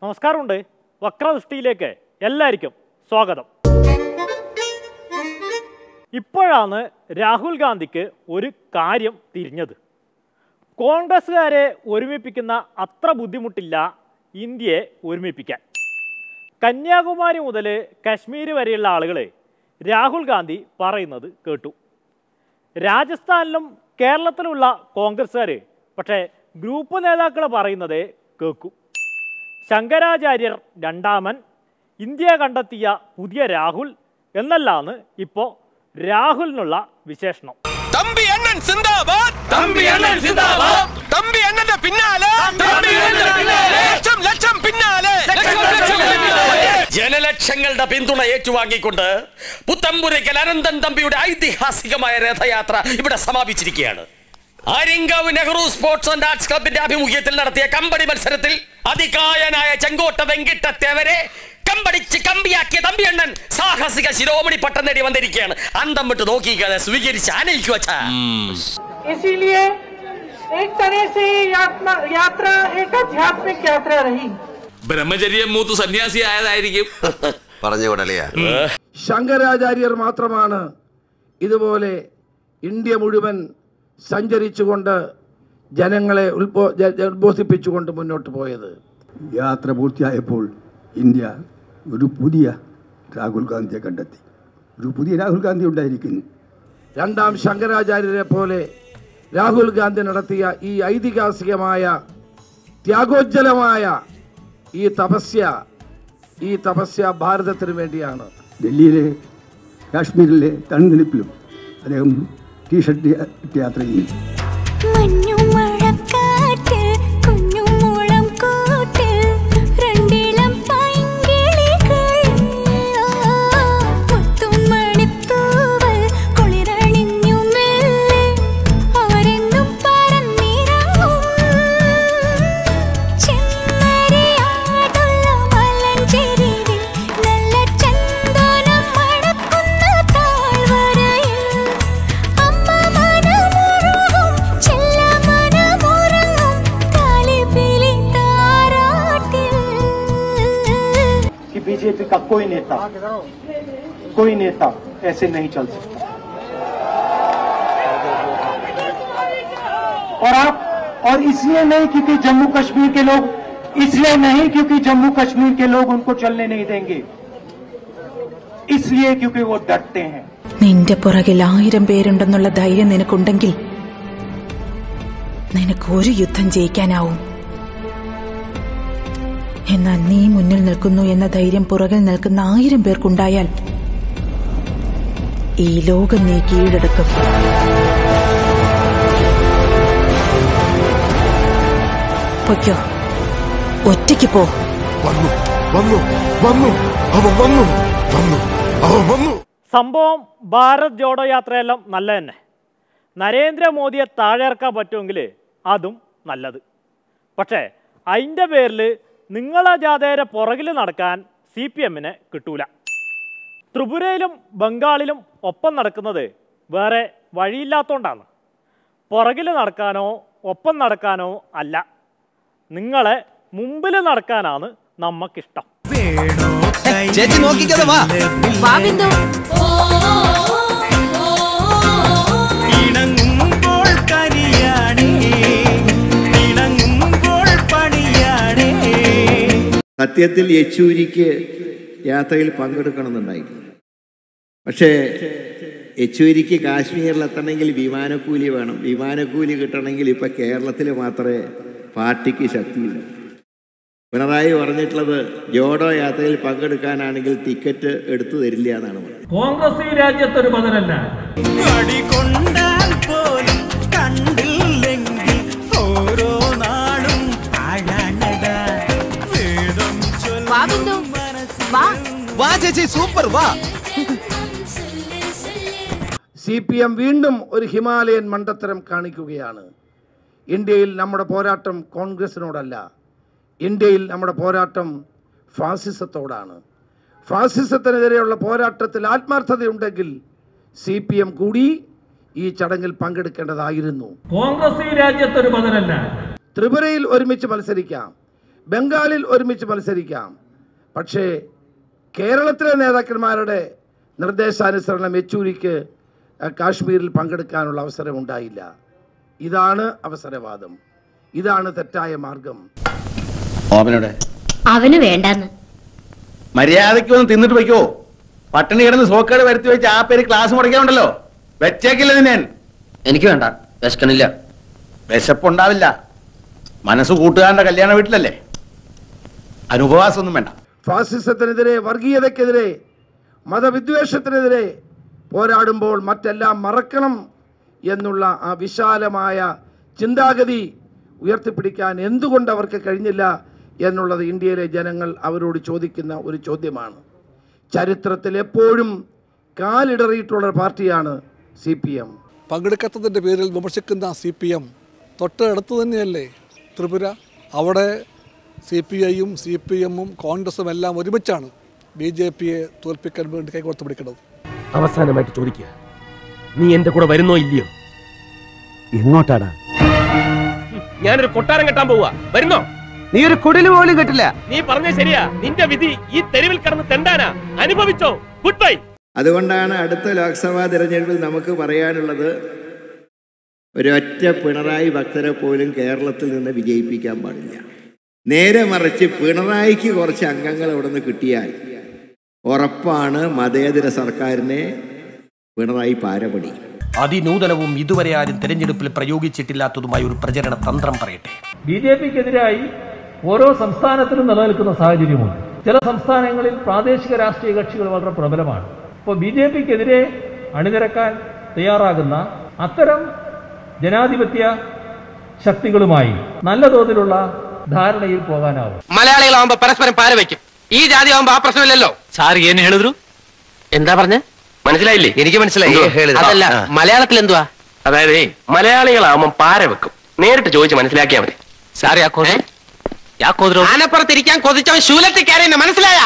നമസ്കാരമുണ്ട്. വക്രദൃഷ്ടിയിലേക്ക് എല്ലാവർക്കും സ്വാഗതം. ഇപ്പോഴാണ് രാഹുൽ ഗാന്ധിക്ക് ഒരു കാര്യം തിരിഞ്ഞത്. കോൺഗ്രസ്സുകാരെ ഒരുമിപ്പിക്കുന്ന അത്ര ബുദ്ധിമുട്ടില്ല ഇന്ത്യയെ ഒരുമിപ്പിക്കാൻ. കന്യാകുമാരി മുതൽ കശ്മീർ വരെയുള്ള ആളുകൾ രാഹുൽ ഗാന്ധി പറയുന്നത് കേട്ടു. രാജസ്ഥാനിലും കേരളത്തിലുള്ള കോൺഗ്രസ്സുകാർ പക്ഷേ ഗ്രൂപ്പ് നേതാക്കൾ പറയുന്നത് കേൾക്കൂ. ശങ്കരാചാര്യർ രണ്ടാമൻ, ഇന്ത്യ കണ്ടെത്തിയ പുതിയ രാഹുൽ എന്നല്ലാണ് ഇപ്പോൾ രാഹുലിനുള്ള വിശേഷണം. ജനലക്ഷങ്ങളുടെ പിന്തുണ ഏറ്റുവാങ്ങിക്കൊണ്ട് പുത്തമ്പുരയ്ക്കൽ അനന്തൻ തമ്പിയുടെ ഐതിഹാസികമായ രഥയാത്ര ഇവിടെ സമാപിച്ചിരിക്കുകയാണ്. Aryankavu Nehru sports and arts ക്ലബിന്റെ ആഭിമുഖ്യത്തിൽ നടത്തിയ കമ്പടി മത്സരത്തിൽ അതികായനായ ചെങ്കോട്ട വെങ്കിട്ടത്തേവരെ കമ്പടിച്ച് കമ്പിയാക്കിയ തമ്പിയണ്ണൻ സാഹസിക ശിരോമണി പട്ടം നേടി വന്നിരിക്കുകയാണ്. അന്തം വിട്ട് നോക്കിക്കാതെ സ്വീകരിച്ച് ആനയിക്കുക. इसीलिए एक तरह से यात्रा एक आध्यात्मिक यात्रा रही. ബ്രഹ്മചര്യം മൂത്ത് സന്യാസി ആയതായിരിക്കും. പറഞ്ഞുകൊടലയാ. ശങ്കരാചാര്യർ മാത്രമാണ് ഇതുപോലെ ഇന്ത്യ മുഴുവൻ സഞ്ചരിച്ചുകൊണ്ട് ജനങ്ങളെ ഉദ്ബോധിപ്പിച്ചുകൊണ്ട് മുന്നോട്ട് പോയത്. യാത്ര പൂർത്തിയായപ്പോൾ ഇന്ത്യ ഒരു പുതിയ രാഹുൽ ഗാന്ധിയെ കണ്ടെത്തി. ഒരു പുതിയ രാഹുൽ ഗാന്ധി ഉണ്ടായിരിക്കുന്നു. രണ്ടാം ശങ്കരാചാര്യരെ പോലെ രാഹുൽ ഗാന്ധി നടത്തിയ ഈ ഐതിഹാസികമായ ത്യാഗോജ്ജലമായ ഈ തപസ്യ ഭാരതത്തിന് വേണ്ടിയാണ്. ഡൽഹിയിലെ കാശ്മീരിലെ തണുനിപ്പിലും അദ്ദേഹം ടീഷർട്ട് ഇട്ട് യാത്ര ചെയ്യും. बीजेपी का कोई नेता ऐसे नहीं चल सकता. और इसलिए नहीं क्योंकि जम्मू कश्मीर के लोग, इसलिए नहीं क्योंकि जम्मू कश्मीर के लोग उनको चलने नहीं देंगे, इसलिए क्योंकि वो डरते हैं. നിന്റെ പുറകിൽ 1000 പേരുണ്ടെന്നുള്ള ധൈര്യം നിനക്കുണ്ടെങ്കിൽ നിനക്ക് ഒരു യുദ്ധം ജയിക്കാനാവും. എന്നാൽ നീ മുന്നിൽ നിൽക്കുന്നു എന്ന ധൈര്യം പുറകിൽ നിൽക്കുന്ന 1000 പേർക്കുണ്ടായാൽ ഈ ലോകം നീ കീഴടക്കും. പൊയ്ക്കോ, ഒറ്റയ്ക്ക് പോ. സംഭവം ഭാരത് ജോഡോ യാത്രയെല്ലാം നല്ല തന്നെ. നരേന്ദ്രമോദിയെ താഴെ ഇറക്കാൻ പറ്റുമെങ്കിൽ അതും നല്ലത്. പക്ഷേ അതിൻ്റെ പേരിൽ നിങ്ങളെ ജാഥയുടെ പുറകിൽ നടക്കാൻ CPM-ന് കിട്ടൂല. ത്രിപുരയിലും ബംഗാളിലും ഒപ്പം നടക്കുന്നത് വേറെ വഴിയില്ലാത്തതുകൊണ്ടാണ്. പുറകിൽ നടക്കാനോ ഒപ്പം നടക്കാനോ അല്ല, നിങ്ങളെ മുമ്പിൽ നടക്കാനാണ് നമുക്കിഷ്ടം. സത്യത്തിൽ യെച്ചൂരിക്ക് യാത്രയിൽ പങ്കെടുക്കണമെന്നുണ്ടായിരുന്നു. പക്ഷേ യെച്ചൂരിക്ക് കാശ്മീരിലെത്തണമെങ്കിൽ വിമാനക്കൂലി വേണം. വിമാനക്കൂലി കിട്ടണമെങ്കിൽ ഇപ്പം കേരളത്തിൽ മാത്രമേ പാർട്ടിക്ക് ശക്തിയുള്ളൂ. പിണറായി പറഞ്ഞിട്ടുള്ളത് ജോഡോ യാത്രയിൽ പങ്കെടുക്കാനാണെങ്കിൽ ടിക്കറ്റ് എടുത്തു തരില്ല എന്നാണ് പറഞ്ഞത്. കോൺഗ്രസ് ഈ രാജ്യത്തൊരു ബദലല്ല. CPM വീണ്ടും ഒരു ഹിമാലയൻ മണ്ടത്തരം കാണിക്കുകയാണ്. ഇന്ത്യയിൽ നമ്മുടെ പോരാട്ടം കോൺഗ്രസിനോടല്ല, ഇന്ത്യയിൽ നമ്മുടെ പോരാട്ടം ഫാസിസത്തോടാണ്. ഫാസിസത്തിനെതിരെയുള്ള പോരാട്ടത്തിൽ ആത്മാർത്ഥതയുണ്ടെങ്കിൽ CPM കൂടി ഈ ചടങ്ങിൽ പങ്കെടുക്കേണ്ടതായിരുന്നു. കോൺഗ്രസ് ഈ രാജ്യത്തൊരു ബദലല്ല. ത്രിപുരയിൽ ഒരുമിച്ച് മത്സരിക്കാം, ബംഗാളിൽ ഒരുമിച്ച് മത്സരിക്കാം. പക്ഷേ കേരളത്തിലെ നേതാക്കന്മാരുടെ നിർദ്ദേശാനുസരണം യെച്ചൂരിക്ക് കാശ്മീരിൽ പങ്കെടുക്കാനുള്ള അവസരം ഉണ്ടായില്ല. ഇതാണ് അവസരവാദം, ഇതാണ് തെറ്റായ മാർഗം. അവന് വേണ്ടെന്ന് മര്യാദയ്ക്ക് ഒന്ന് തിന്നിട്ട് വയ്ക്കോ. പട്ടിണി കിടന്ന് സോക്കേട് വരുത്തി വെച്ച് ആ പേര് ക്ലാസ് മുടക്കാനുണ്ടല്ലോ, വെച്ചേക്കില്ല ഞാൻ. എനിക്ക് വേണ്ട, വിശക്കണില്ല. വിശപ്പുണ്ടാവില്ല, മനസ്സ് കൂട്ടുകാരന്റെ കല്യാണ വീട്ടിലല്ലേ, അനുപവാസമൊന്നും വേണ്ട. ഫാസിസത്തിനെതിരെ, വർഗീയതയ്ക്കെതിരെ, മതവിദ്വേഷത്തിനെതിരെ പോരാടുമ്പോൾ മറ്റെല്ലാം മറക്കണം എന്നുള്ള ആ വിശാലമായ ചിന്താഗതി ഉയർത്തിപ്പിടിക്കാൻ എന്തുകൊണ്ട് അവർക്ക് കഴിഞ്ഞില്ല എന്നുള്ളത് ഇന്ത്യയിലെ ജനങ്ങൾ അവരോട് ചോദിക്കുന്ന ഒരു ചോദ്യമാണ്. ചരിത്രത്തിൽ എപ്പോഴും കാലിടറിയിട്ടുള്ള പാർട്ടിയാണ് CPM. പങ്കെടുക്കാത്തതിൻ്റെ പേരിൽ വിമർശിക്കുന്ന CPM തൊട്ടടുത്ത് തന്നെയല്ലേ ത്രിപുര. അവിടെ CPIയും CPMും കോൺഗ്രസും എല്ലാം ഒരുമിച്ചാണ് BJPയെ തോൽപ്പിക്കാൻ വേണ്ടി കൈകോർത്ത് പിടിക്കുന്നത്. അവസാനമായിട്ട് ചോദിക്കുക, നീ എന്റെ കൂടെ വരുന്നോ ഇല്ലയോ? എങ്ങോട്ടാടാ? ഞാനൊരു കൊട്ടാരം കെട്ടാൻ പോവാ, വരുന്നോ? നീ ഒരു കുടില് പോലും കിട്ടില്ല. നീ പറഞ്ഞ ശരിയാ, നിന്റെ വിധി ഈ തെരുവിൽ കടന്ന് തെണ്ടാനാ. അനുഭവിച്ചോ. Good bye. അതുകൊണ്ടാണ് അടുത്ത ലോക്സഭാ തിരഞ്ഞെടുപ്പിൽ നമുക്ക് പറയാനുള്ളത്, ഒരൊറ്റ പിണറായി ഭക്തരെ പോലും കേരളത്തിൽ നിന്ന് വിജയിപ്പിക്കാൻ പാടില്ല. നേരെ മറിച്ച് പിണറായിക്ക് കുറച്ച് അംഗങ്ങൾ അവിടെ നിന്ന് കിട്ടിയാൽ ഉറപ്പാണ് മതേതര സർക്കാരിനെ പിണറായി പാരപടി. അതിനൂതനവും ഇതുവരെ ആരും തെരഞ്ഞെടുപ്പിൽ പ്രയോഗിച്ചിട്ടില്ലാത്തതുമായ ഒരു പ്രചരണ തന്ത്രം പറയട്ടെ. BJPക്കെതിരായി ഓരോ സംസ്ഥാനത്തിലും നിലനിൽക്കുന്ന സാഹചര്യമുണ്ട്. ചില സംസ്ഥാനങ്ങളിൽ പ്രാദേശിക രാഷ്ട്രീയ കക്ഷികൾ വളരെ പ്രബലമാണ്. അപ്പോൾ BJPക്കെതിരെ അണിനിരക്കാൻ തയ്യാറാകുന്ന അത്തരം ജനാധിപത്യ ശക്തികളുമായി നല്ല തോതിലുള്ള ധാരണയിൽ പോകാനാവും. മലയാളികളാവുമ്പോ പരസ്പരം പാര വയ്ക്കും. ഈ ജാതി ആവുമ്പോ ആ പ്രശ്നമില്ലല്ലോ. സാർ ഏൻ ಹೇಳುದ್ರು? എന്താ പറഞ്ഞേ? മനസ്സിലായില്ലേ? എനിക്ക് മനസ്സിലായി. അതല്ല, മലയാളത്തിൽ എന്തുവാ? അതായത് മലയാളികളാവുമ്പോ പാര വെക്കും. നേരിട്ട് ചോദിച്ച് മനസ്സിലാക്കിയാ മതി. സാർ ആനപ്പുറത്തിരിക്കാൻ കൊതിച്ചവൻ ശൂലത്തിൽ കയറിയെന്ന് മനസ്സിലായ?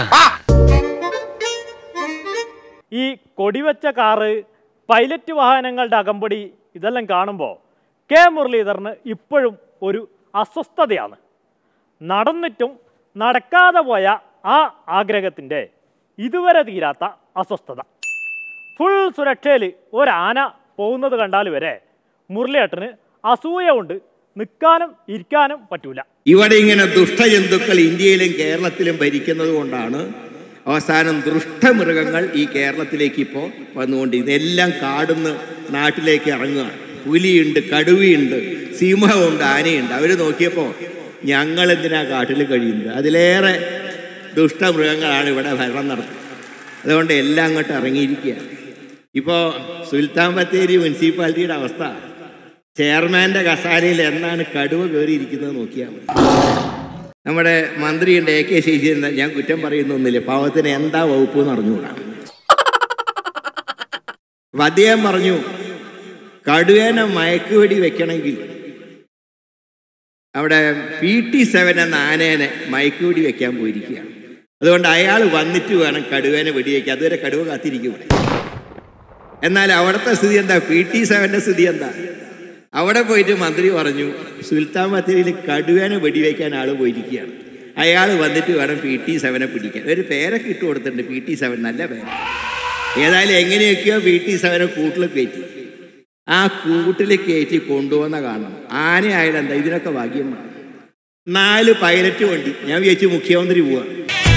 ഈ കൊടിവെച്ച കാറ്, പൈലറ്റ് വാഹനങ്ങളുടെ അകമ്പടി ഇതെല്ലാം കാണുമ്പോൾ കെ മുരളീധരന് ഇപ്പോഴും ഒരു അസ്വസ്ഥതയാണ്. നടന്നിട്ടും നടക്കാതെ പോയ ആ ആഗ്രഹത്തിൻ്റെ ഇതുവരെ തീരാത്ത അസ്വസ്ഥത. ഫുൾ സുരക്ഷയിൽ ഒരാന പോകുന്നത് കണ്ടാൽ വരെ മുരളിയേട്ടന് അസൂയ കൊണ്ട് നിൽക്കാനും ഇരിക്കാനും പറ്റൂല. ഇവിടെ ഇങ്ങനെ ദുഷ്ടജന്തുക്കൾ ഇന്ത്യയിലും കേരളത്തിലും ഭരിക്കുന്നത് കൊണ്ടാണ് അവസാനം ദുഷ്ടമൃഗങ്ങൾ ഈ കേരളത്തിലേക്ക് ഇപ്പോൾ വന്നുകൊണ്ടിരിക്കുന്നത്. എല്ലാം കാടുന്ന് നാട്ടിലേക്ക് ഇറങ്ങുകയാണ്. പുലിയുണ്ട്, കടുവയുണ്ട്, സിംഹമുണ്ട്, ആനയുണ്ട്. അവർ നോക്കിയപ്പോൾ ഞങ്ങൾ എന്തിനാ കാട്ടിൽ കഴിയുന്നത്? അതിലേറെ ദുഷ്ടമൃഗങ്ങളാണ് ഇവിടെ ഭരണം നടത്തുന്നത്. അതുകൊണ്ട് എല്ലാം അങ്ങോട്ട് ഇറങ്ങിയിരിക്കുകയാണ്. ഇപ്പോൾ സുൽത്താൻ ബത്തേരി മുനിസിപ്പാലിറ്റിയുടെ അവസ്ഥ, ചെയർമാൻ്റെ കസാരയിൽ എന്നാണ് കടുവ കയറിയിരിക്കുന്നത് നോക്കിയാൽ മതി. നമ്മുടെ മന്ത്രിയുണ്ട് AK ശശീന്ദ്രൻ, ഞാൻ കുറ്റം പറയുന്നൊന്നുമില്ല, പാവത്തിന് എന്താ വകുപ്പ് എന്ന് അറിഞ്ഞുകൂടാ. അദ്ദേഹം പറഞ്ഞു കടുവേനെ മയക്കുവെടി വെക്കണമെങ്കിൽ അവിടെ PT7 എന്ന ആനേനെ മയക്കുവെടി വെക്കാൻ പോയിരിക്കുകയാണ്. അതുകൊണ്ട് അയാൾ വന്നിട്ട് വേണം കടുവേനെ വെടിവെക്കാൻ. അതുവരെ കടുവ കാത്തിരിക്കും ഇവിടെ. എന്നാൽ അവിടുത്തെ സ്ഥിതി എന്താ? PT7ന്റെ സ്ഥിതി എന്താ? അവിടെ പോയിട്ട് മന്ത്രി പറഞ്ഞു സുൽത്താൻ ബത്തേരിയിൽ കടുവേനെ വെടിവെക്കാൻ ആൾ പോയിരിക്കുകയാണ്. അയാൾ വന്നിട്ട് വേണം PT7 പിടിക്കാൻ. ഒരു പേരൊക്കെ ഇട്ട് കൊടുത്തിട്ടുണ്ട്, PT7, നല്ല പേര്. ഏതായാലും എങ്ങനെയൊക്കെയോ PT7 കൂട്ടിൽ കയറ്റി. ആ കൂട്ടിൽ കയറ്റി കൊണ്ടുവന്ന കാണണം. ആനയായാലും എന്താ, ഇതിനൊക്കെ ഭാഗ്യമാണ്. 4 പൈലറ്റ് വണ്ടി. ഞാൻ വിചാരിച്ചു മുഖ്യമന്ത്രി പോവാ.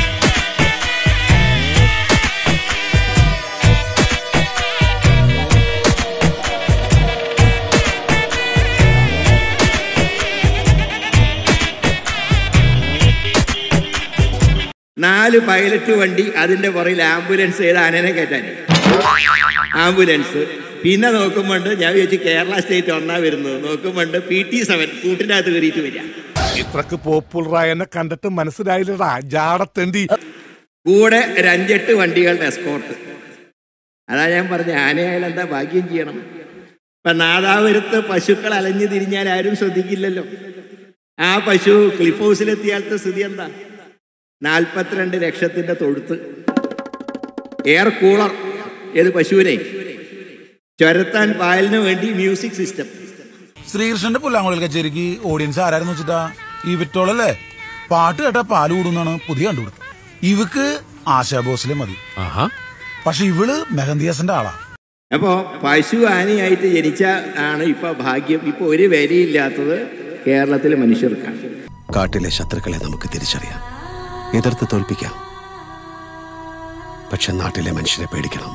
പൈലറ്റ് വണ്ടി, അതിൻ്റെ പുറയിൽ ആംബുലൻസ്. ഏത് ആനേനെ കയറ്റാനേ ആംബുലൻസ്. പിന്നെ നോക്കുമ്പോണ്ട് ഞാൻ വിചാരിച്ചു കേരള സ്റ്റേറ്റ് ഒന്നാ വരുന്നത്. നോക്കുമ്പോണ്ട് PT7 കൂട്ടിൻ്റെ അകത്ത് കയറിയിട്ട് വരിക. ഇത്രക്ക് പോപ്പുലറായ എന്നെ കണ്ടിട്ട് മനസ്സിലായില്ലടാ ജാടത്തേണ്ടി. കൂടെ 5-8 വണ്ടികളുടെ എസ്കോർട്ട്. അതാ ഞാൻ പറഞ്ഞ ആനയായാലും എന്താ ഭാഗ്യം ചെയ്യണം. ഇപ്പം നാദാപുരത്ത് പശുക്കൾ അലഞ്ഞു തിരിഞ്ഞാൽ ആരും ശ്രദ്ധിക്കില്ലല്ലോ. ആ പശു ക്ലിഫ് ഹൗസിലെത്തിയാലത്തെ സ്ഥിതി എന്താ? 42 ലക്ഷത്തിൻ്റെ തൊഴുത്ത്, എയർ കൂളർ, ഏത് പശുവിനെ ചുരത്താൻ പായലിന് വേണ്ടി മ്യൂസിക് സിസ്റ്റം. ശ്രീകൃഷ്ണന്റെ പുല്ലാങ്കുഴൽ കച്ചേരിക്ക് ഓഡിയൻസ് ആരായിരുന്നു വെച്ചിട്ടാ? ഈ വിറ്റോളല്ലേ? പാട്ട് കേട്ട പാല് കൂടുന്നാണ് പുതിയ കണ്ടുപിടുത്തം. ഇവക്ക് ആശാ ഭോസ്ലെ മതി. പക്ഷെ ഇവള് മെഹന്തിയാസിന്റെ ആളാ. അപ്പോ പശു ആനയായിട്ട് ജനിച്ച ആണ് ഇപ്പൊ ഭാഗ്യം. ഇപ്പൊ ഒരു വിലയില്ലാത്തത് കേരളത്തിലെ മനുഷ്യർക്കാണ്. കാട്ടിലെ ശത്രുക്കളെ നമുക്ക് തിരിച്ചറിയാം, എതിർത്ത് തോൽപ്പിക്കാം. പക്ഷെ നാട്ടിലെ മനുഷ്യരെ പേടിക്കണം.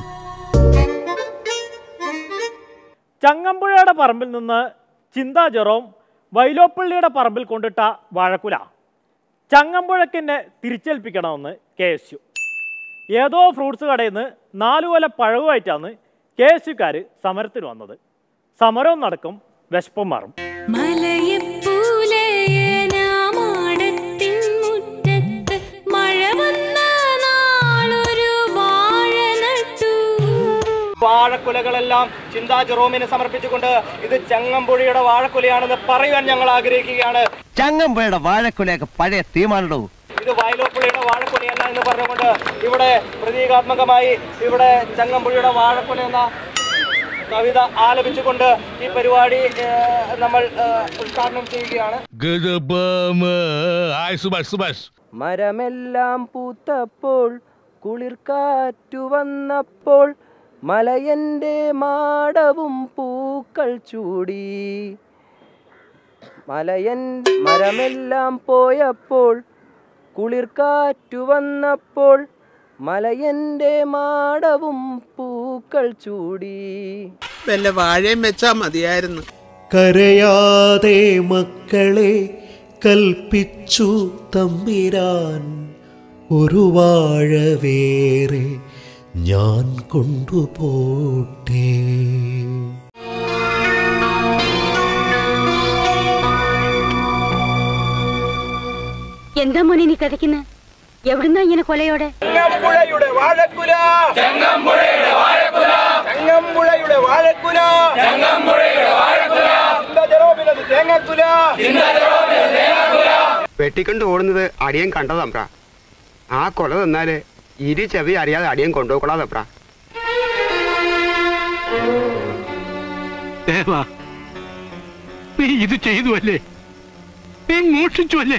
ചങ്ങമ്പുഴയുടെ പറമ്പിൽ നിന്ന് ചിന്താ ജെറോം വൈലോപ്പള്ളിയുടെ പറമ്പിൽ കൊണ്ടിട്ട വാഴക്കുല ചങ്ങമ്പുഴക്കിനെ തിരിച്ചേൽപ്പിക്കണമെന്ന് KSU. ഏതോ ഫ്രൂട്ട്സ് കടയിൽ നിന്ന് 4 കൊല പഴവുമായിട്ടാണ് KSUക്കാർ സമരത്തിന് വന്നത്. സമരവും നടക്കും, വിശപ്പും മാറും. വാഴക്കുലകളെല്ലാം ചിന്താ ജെറോമിന് സമർപ്പിച്ചുകൊണ്ട് ഇത് ചങ്ങമ്പുഴയുടെ വാഴക്കുലയാണെന്ന് പറയാൻ ഞങ്ങൾ ആഗ്രഹിക്കുകയാണ്. ചങ്ങമ്പുഴയുടെ വാഴക്കുലയൊക്കെ പഴയ തീമാനോ, ഇത് വയലോപ്പുള്ളിയുടെ വാഴക്കുലയല്ല എന്ന് പറഞ്ഞുകൊണ്ട് ഇവിടെ പ്രതീകാത്മകമായി ഇവിടെ ചങ്ങമ്പുഴയുടെ വാഴക്കുല എന്ന കവിത ആലപിച്ചുകൊണ്ട് ഈ പരിപാടി നമ്മൾ ഉദ്ഘാടനം ചെയ്യുകയാണ്. മരമെല്ലാം പൂത്തപ്പോൾ കുളിർക്കാറ്റു വന്നപ്പോൾ മലയൻ്റെ മാടവും പൂക്കൾ ചൂടി. മരമെല്ലാം പോയപ്പോൾ കുളിർക്കാറ്റു വന്നപ്പോൾ മലയൻ്റെ മാടവും പൂക്കൾ ചൂടി. വല്ല വാഴയും വെച്ചാ മതിയായിരുന്നു. കരയാതെ മക്കളെ കൽപ്പിച്ചു തമ്മിരാൻ, ഒരു വാഴ വേറെ ഞാൻ കൊണ്ടുപോട്ടെ. എന്താ മോനെ നീ കഥയ്ക്കുന്ന? എവിടുന്നാ ഇങ്ങനെ കൊലയോടെ? ചങ്ങമ്പുഴയുടെ വാഴക്കുല, ചങ്ങമ്പുഴയുടെ വാഴക്കുല, ചങ്ങമ്പുഴയുടെ വാഴക്കുല, ചങ്ങമ്പുഴയുടെ വാഴക്കുല, ചിന്താ ജെറോമിനത് തേങ്ങാക്കുല, ചിന്താ ജെറോമിനത് തേങ്ങാക്കുല. വെട്ടിക്കൊണ്ട് ഓടുന്നത് അടിയൻ കണ്ടതമ്പ്ര. ആ കൊല തന്നാല് ഇരു ചെവി അറിയാതെ അടിയൻ കൊണ്ടുപോകൊള്ളാതമ്പ്ര. നീ ഇത് ചെയ്തു അല്ലേ? നീ മോഷിച്ചു അല്ലേ?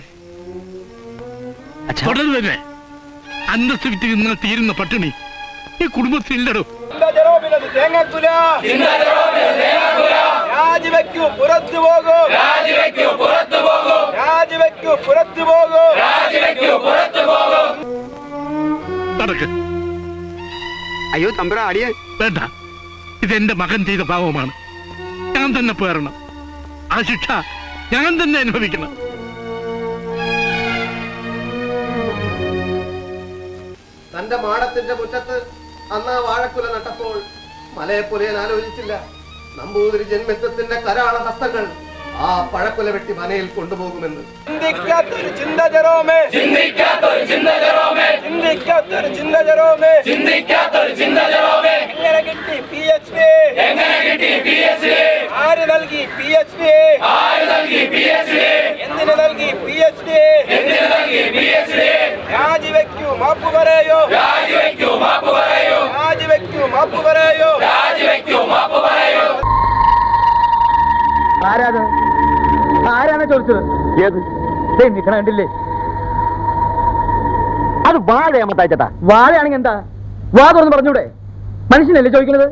തുടരുതല്ലേ അന്തസ് വിറ്റ് ഇന്നലെ തീരുന്ന പട്ടിണി ഈ കുടുംബത്തിലില്ലടോ. രാജിവെക്കൂ, പുറത്തു പോകൂ, രാജിവെക്കൂ, പുറത്തു പോകൂ, രാജിവെക്കൂ, പുറത്തു പോകൂ, രാജിവെക്കൂ, പുറത്തു പോകൂ. അയ്യോ തമ്പ്ര അടിയൻ വേണ്ട, ഇതെന്റെ മകൻ ചെയ്ത പാവമാണ്. ഞാൻ തന്നെ പേറണം. ആ ശിക്ഷ ഞാൻ തന്നെ അനുഭവിക്കണം. തന്റെ മാടത്തിന്റെ മുറ്റത്ത് അന്ന് ആ വാഴക്കുല നട്ടപ്പോൾ മലയെപ്പോലെ ഞാൻ ആലോചിച്ചില്ല. നമ്പൂതിരി ജന്മത്വത്തിന്റെ കരാള ഹസ്തങ്ങൾ ആ പഴക്കുല വെട്ടി മനയിൽ കൊണ്ടുപോകുമെന്ന്. ചിന്തിക്കാത്തൊരു ചിന്ത ജെറോമേ, ചിന്തിക്കാത്തൊരു ചിന്ത ജെറോമേ, ചിന്തിക്കാത്തൊരു ചിന്ത ജെറോമേ, ചിന്തിക്കാത്തൊരു ചിന്ത ജെറോമേ. എങ്ങനെ കിട്ടി PhD? എങ്ങനെ കിട്ടി PhD? ആര് നൽകി PhD? ആര് നൽകി PhD? എന്തിനു നൽകി PhD? എന്തിനു നൽകി PhD? രാജിവെക്കൂ, മാപ്പ് പറയൂ, രാജിവെക്കൂ, മാപ്പ് പറയൂ, രാജിവെക്കൂ, മാപ്പ് പറയൂ, രാജിവെക്കൂ, മാപ്പ് പറയൂ. ആരാണ് ചോദിച്ചത്? ഏത് നിക്കണ കണ്ടില്ലേ? അത് വാഴയാമത്താച്ചേട്ടാ. വാഴയാണെങ്കിൽ എന്താ? വാ തുറന്ന് പറഞ്ഞൂടെ? മനുഷ്യനല്ലേ ചോദിക്കുന്നത്?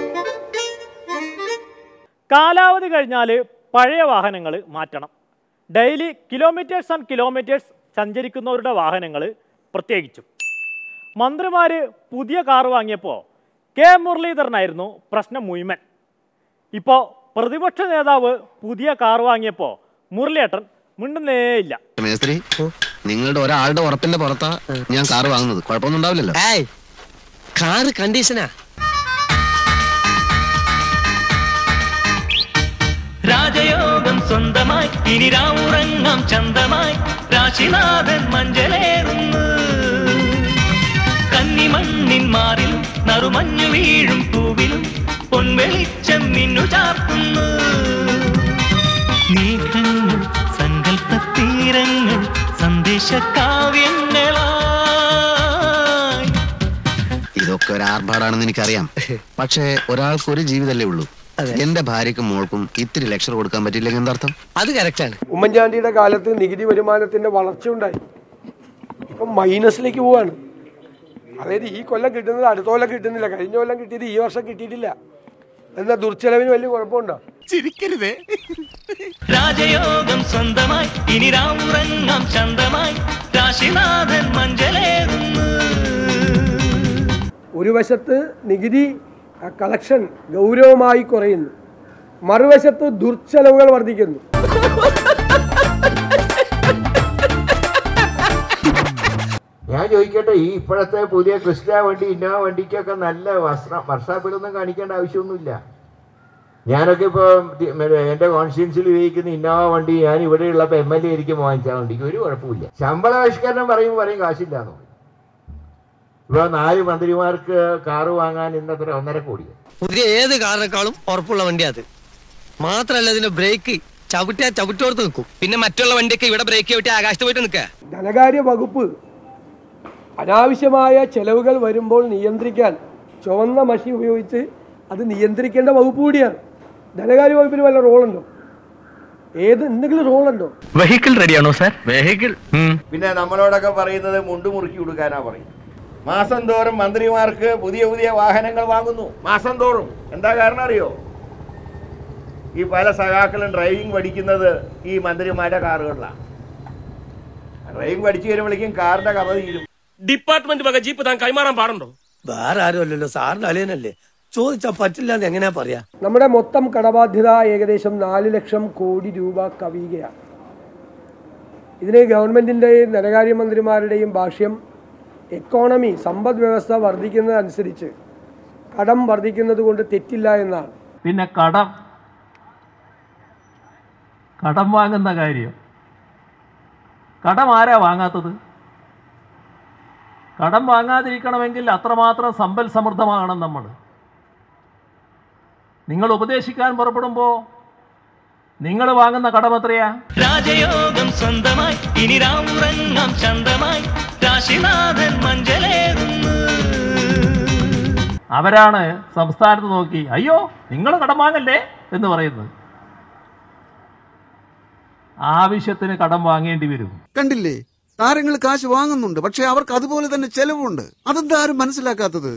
കാലാവധി കഴിഞ്ഞാൽ പഴയ വാഹനങ്ങൾ മാറ്റണം. ഡെയിലി കിലോമീറ്റേഴ്സ് ആൻഡ് കിലോമീറ്റേഴ്സ് സഞ്ചരിക്കുന്നവരുടെ വാഹനങ്ങൾ പ്രത്യേകിച്ചും. മന്ത്രിമാർ പുതിയ കാർ വാങ്ങിയപ്പോൾ കെ മുരളീധരനായിരുന്നു പ്രശ്നം മുഴുവൻ. ഇപ്പോൾ പ്രതിപക്ഷ നേതാവ് പുതിയ കാർ വാങ്ങിയപ്പോൾ മുരളിയേട്ടൻ മിണ്ടുന്നേയില്ല. മേസ്ത്രി, നിങ്ങളുടെ ഒരാളുടെ ഉറപ്പിന്റെ പുറത്താ ഞാൻ കാർ വാങ്ങുന്നത്. കുഴപ്പമൊന്നും ഉണ്ടാവില്ലല്ലോ. കാറ് കണ്ടീഷനാ. രാജയോഗം സ്വന്തമായി ഇനി രാവുറങ്ങാം ചന്തമായി. രാശിനാഥൻ മഞ്ചലേറുന്നു കന്നിമണ്ണിൻ മാറിലും നറുമഞ്ഞു വീഴും പൂവിലും പൊൻവെളിച്ചം മിന്നു ചാർത്തുന്നു. നീക്കങ്ങൾ സങ്കല്പത്തീരങ്ങൾ സന്ദേശ കാവ്യങ്ങളായി. ഇതൊക്കെ ഒരു ആർഭാടാണെന്ന് എനിക്കറിയാം. പക്ഷേ ഒരാൾക്കൊരു ജീവിതമല്ലേ ഉള്ളൂ. എന്റെ ഭാര്യക്കും മോൾക്കും ഇത്തിരി ലെക്ചർ കൊടുക്കാൻ പറ്റില്ലെങ്കിൽ എന്താർത്ഥം? അത് കറക്റ്റാണ്. ഉമ്മൻചാണ്ടിയുടെ കാലത്ത് നികുതി വരുമാനത്തിന്റെ വളർച്ച ഉണ്ടായി. ഇപ്പം മൈനസിലേക്ക് പോവാണ്. അതായത് ഈ കൊല്ലം കിട്ടുന്നത് അടുത്ത കൊല്ലം കിട്ടുന്നില്ല, കഴിഞ്ഞ കൊല്ലം കിട്ടിയത് ഈ വർഷം കിട്ടിയിട്ടില്ല. എന്താ ദുർച്ചെലവിന് വലിയ കുഴപ്പമുണ്ടോ? ചിരിക്കരുതേ. രാജയോഗം സ്വന്തമായി ഇനി രാമുറങ്ങാം ചന്തമായി രാശിനാഥൻ മഞ്ചലേറുന്നു. ഒരു വശത്ത് നികുതി കളക്ഷൻ ഗൗരവമായി കുറയുന്നു, മറുവശത്ത് ദുർച്ചെലവുകൾ വർദ്ധിക്കുന്നു. ഞാൻ ചോദിക്കട്ടെ, ഈ ഇപ്പോഴത്തെ പുതിയ ക്രിസ്റ്റ വണ്ടി, ഇന്നോവ വണ്ടിക്കൊക്കെ നല്ല വർഷാപ്പിലൊന്നും കാണിക്കേണ്ട ആവശ്യമൊന്നുമില്ല. ഞാനൊക്കെ ഇപ്പോൾ എൻ്റെ കോൺസ്റ്റിറ്റ്യൻസിൽ ഉപയോഗിക്കുന്ന ഇന്നോവ വണ്ടി ഞാൻ ഇവിടെയുള്ളപ്പോൾ MLA ആയിരിക്കും വാങ്ങിച്ച വണ്ടിക്ക് ഒരു കുഴപ്പമില്ല. ശമ്പള പരിഷ്കരണം പറയും കാശില്ലാന്ന്. ഇപ്പോൾ 4 മന്ത്രിമാർക്ക് കാറ് വാങ്ങാൻ ഇന്നത്ര 1.5 കോടി. പുതിയ ഏത് കാറിനേക്കാളും ഉറപ്പുള്ള വണ്ടി അത്. മാത്രല്ല ഇതിന്റെ ബ്രേക്ക് ചവിട്ടോർത്ത് നിൽക്കും. പിന്നെ മറ്റുള്ള വണ്ടിയൊക്കെ ഇവിടെ ബ്രേക്ക് ചവിട്ടി ആകാശത്ത് പോയിട്ട് നിൽക്കുക. ധനകാര്യ വകുപ്പ് അനാവശ്യമായ ചെലവുകൾ വരുമ്പോൾ നിയന്ത്രിക്കാൻ ചുവന്ന മഷി ഉപയോഗിച്ച് അത് നിയന്ത്രിക്കേണ്ട വകുപ്പ് കൂടിയാണ്. ധനകാര്യ വകുപ്പിന് വല്ല റോളുണ്ടോ? എന്തെങ്കിലും റോളുണ്ടോ? വെഹിക്കിൾ റെഡിയാണോ സാർ? വെഹിക്കിൾ. പിന്നെ നമ്മളോടൊക്കെ പറയുന്നത് മുണ്ടു മുറുക്കി കൊടുക്കാനാ പറയും. മാസം തോറും മന്ത്രിമാർക്ക് പുതിയ പുതിയ വാഹനങ്ങൾ വാങ്ങുന്നു. മാസം തോറും. എന്താ കാരണം അറിയോ? ഈ പല സഖാക്കളും ഡ്രൈവിംഗ് പഠിക്കുന്നത് ഈ മന്ത്രിമാരുടെ കാറുകളിലാണ്. ഡ്രൈവിംഗ് പഠിച്ചു വരുമ്പോഴേക്കും കാറിന്റെ കഥ തീരും. ഡിപ്പാർട്ട്മെന്റ് വക ജീപ്പ് താൻ കൈമാറാൻ പാടുണ്ടോ? വേറെ ആരും അല്ലല്ലോ, സാറിന്റെ അളിയനല്ലേ. ചോദിച്ചാ പറ്റില്ല എന്ന് എങ്ങനെയാ പറയാ? നമ്മുടെ മൊത്തം കടബാധ്യത ഏകദേശം 4 ലക്ഷം കോടി രൂപ കവിയുകയാണ്. ഇതിന് ഗവൺമെന്റിന്റെയും ധനകാര്യമന്ത്രിമാരുടെയും ഭാഷ്യം എക്കോണമി, സമ്പദ് വ്യവസ്ഥ വർദ്ധിക്കുന്നതനുസരിച്ച് കടം വർദ്ധിക്കുന്നത് കൊണ്ട് തെറ്റില്ല എന്നാണ്. പിന്നെ കടം വാങ്ങുന്ന കാര്യം, കടം ആരാ വാങ്ങാത്തത്? കടം വാങ്ങാതിരിക്കണമെങ്കിൽ അത്രമാത്രം സമ്പൽ സമൃദ്ധമാകണം നമ്മൾ. നിങ്ങൾ ഉപദേശിക്കാൻ പുറപ്പെടുമ്പോൾ നിങ്ങൾ വാങ്ങുന്ന കടം എത്രയാ? രാജയോഗം സ്വന്തമായി ഇനി രാമുറങ്ങാം ചന്തമായി രാശിനാഥൻ മഞ്ചലേറുന്നു. അവരാണ് സംസ്ഥാനത്ത് നോക്കി അയ്യോ നിങ്ങൾ കടം വാങ്ങല്ലേ എന്ന് പറയുന്നത്. ആവശ്യത്തിന് കടം വാങ്ങേണ്ടി വരും. കണ്ടില്ലേ, താരങ്ങൾ കാശ് വാങ്ങുന്നുണ്ട്, പക്ഷെ അവർക്ക് അതുപോലെ തന്നെ ചെലവുണ്ട്. അതെന്താ ആരും മനസ്സിലാക്കാത്തത്?